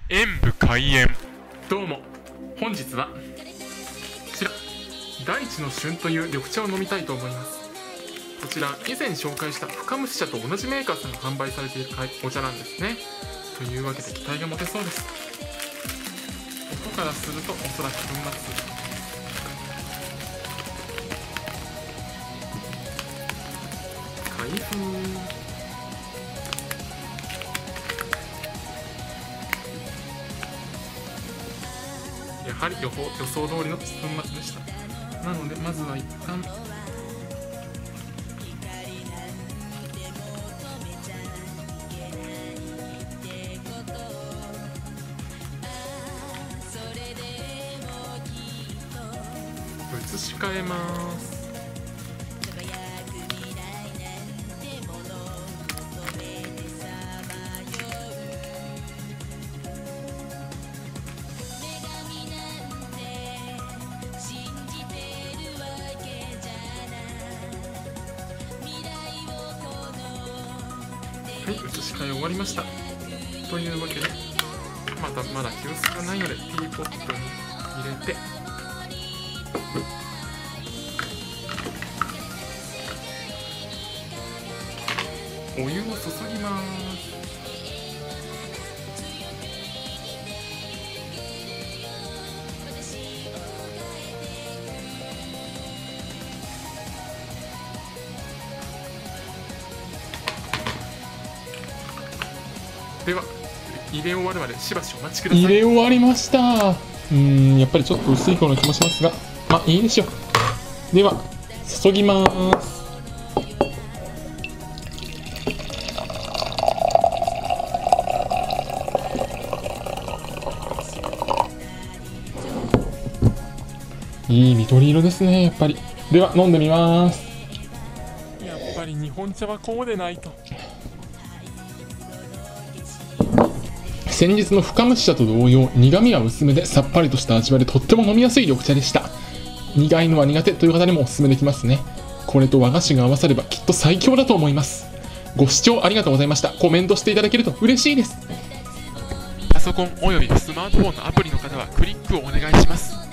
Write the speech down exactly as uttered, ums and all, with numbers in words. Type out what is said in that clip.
演武開演。 どうも、本日はこちら大地の旬という緑茶を飲みたいと思います。こちら以前紹介した深蒸し茶と同じメーカーさんが販売されているお茶なんですね。というわけで期待が持てそうです。音からするとおそらく粉末。開封。やはり予報予想通りの粉末でした。なのでまずは一旦移し替えます。はい、移し替え終わりました。というわけで、まだまだ急須がないのでティーポットに入れて、お湯を注ぎます。では入れ終わるまでしばしお待ちください。 入れ終わりました。うーん、やっぱりちょっと薄い方の気もしますが、まあいいでしょう。では注ぎます。いい緑色ですね、やっぱり。では飲んでみます。 やっぱり日本茶はこうでないと。 先日の深蒸し茶と同様、苦味は薄めでさっぱりとした味わいでとっても飲みやすい緑茶でした。苦いのは苦手という方にもおすすめできますね。これと和菓子が合わさればきっと最強だと思います。ご視聴ありがとうございました。コメントしていただけると嬉しいです。 パソコンおよびスマートフォンのアプリの方はクリックをお願いします。